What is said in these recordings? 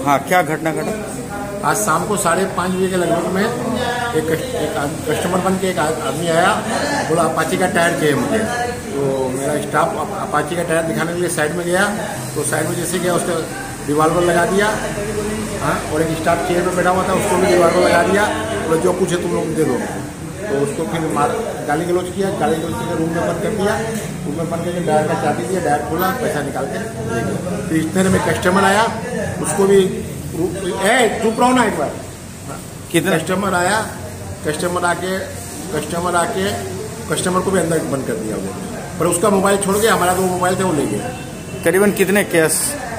हाँ, क्या घटना घटा? आज शाम को 5:30 बजे के लगभग में एक कस्टमर बन के एक आदमी आया, बोला अपाची का टायर चाहिए मुझे। तो मेरा स्टाफ अपाची का टायर दिखाने के लिए साइड में गया, तो साइड में जैसे गया उसका रिवाल्वर लगा दिया। हाँ, और एक स्टाफ चेयर पर बैठा हुआ था, उसको भी रिवाल्वर लगा दिया, बोला जो कुछ है तुम लोग दे दो। तो उसको फिर गाली गलौज किया, गाली गलौज करके रूम में बंद कर दिया। रूम में बंद करके डायर का चाबी दिया, डायर खोला, पैसा निकाल के ले गया। फिर इतने में कस्टमर आया, उसको भी चुप रहो ना एक बार। कितने कस्टमर आया, कस्टमर आके कस्टमर को भी अंदर बंद कर दिया वो, पर उसका मोबाइल छोड़ गया, हमारा 2 मोबाइल थे वो ले गया। करीबन कितने केस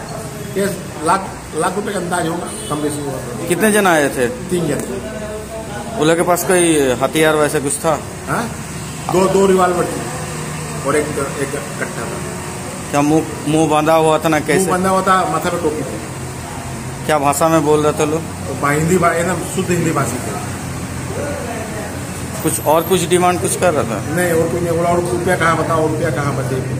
लाख रुपए का अंदाज होगा, कम बेसी होगा। कितने जन आए थे? 3 जन। उन लोग के पास कोई हथियार वैसा कुछ था? हाँ, दो रिवाल्वर थे और एक कट्टा था। क्या मुंह बांधा हुआ था ना? कैसे मुंह बांधा हुआ था, माथा पे टोपी थी। क्या भाषा में बोल रहे थे लोग? तो हिंदी एकदम शुद्ध हिंदी भाषी थे। कुछ डिमांड कुछ कर रहा था? नहीं, और कुछ नहीं बोला। और रुपया कहाँ बताओ, रुपया कहाँ बताइए।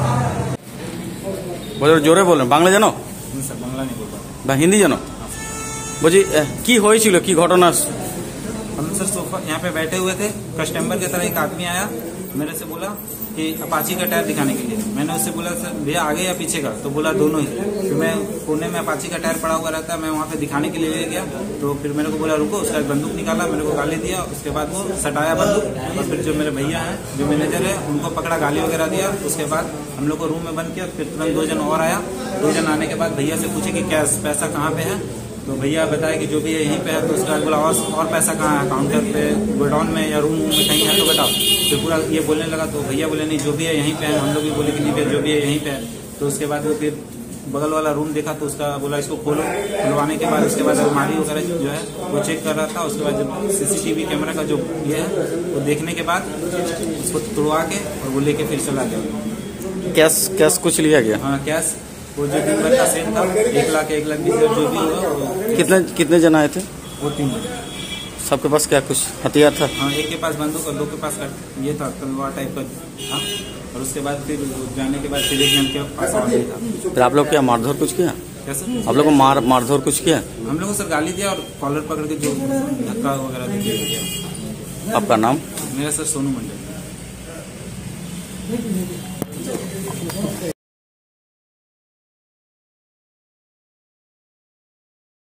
बोलो, जोरे बोल रहे बांग्ला जानो? सर बांग्ला नहीं बोल रहा, हिंदी जानो? बुझी की হয়েছিল, की घटना? हम सर सोफा यहाँ पे बैठे हुए थे, कस्टमर की तरह एक आदमी आया, मेरे से बोला कि अपाची का टायर दिखाने के लिए। मैंने उससे बोला सर भैया आगे या पीछे का? तो बोला दोनों ही। फिर मैं कोने में अपाची का टायर पड़ा हुआ रहता है, मैं वहाँ पे दिखाने के लिए ले गया। तो फिर मेरे को बोला रुको, उसका बंदूक निकाला, मेरे को गाली दिया। उसके बाद वो सटाया बंदूक, और फिर जो मेरे भैया हैं, जो मैनेजर है, उनको पकड़ा, गाली वगैरह दिया। उसके बाद हम लोग को रूम में बंद किया। फिर तुरंत 2 जन और आया। 2 जन आने के बाद भैया से पूछे कि कैश पैसा कहाँ पे है? तो भैया बताया कि जो भी है यहीं पे है। तो उसके बाद बोला और पैसा कहाँ है? काउंटर पे, गोडाउन में या रूम में कहीं है तो बताओ। फिर पूरा ये बोलने लगा। तो भैया बोले नहीं, जो भी है यहीं पे है। हम लोग भी बोले कि नहीं भैया जो भी है यहीं पे है। तो उसके बाद वो फिर बगल वाला रूम देखा, तो उसका बोला इसको खोलो। खुलवाने के बाद उसके बाद अलमारी वगैरह जो है वो चेक कर रहा था। उसके बाद जब CCTV कैमरा का जो ये है वो देखने के बाद उसको तोड़वा के और वो लेके फिर चला गया। कैश कुछ लिया गया? हाँ, कैश वो जो दिन भर का सेल था 1 लाख 1,20,000 जो भी हुआ। कितने जन आए थे? वो 3 जन। सबके पास क्या कुछ हथियार था? हाँ, एक के पास बंदूक और 2 के पास ये था तलवार टाइप का था। और उसके बाद फिर जाने के बाद फिर एक जन के पास और नहीं था। फिर आप लोग क्या मारधोर कुछ किया? कैसे आप लोग को मारधोर कुछ किया? हम लोग को सर गाली दिया और कॉलर पकड़ के जो धक्का वगैरह दिया। आपका नाम? मेरा सर सोनू मंडल।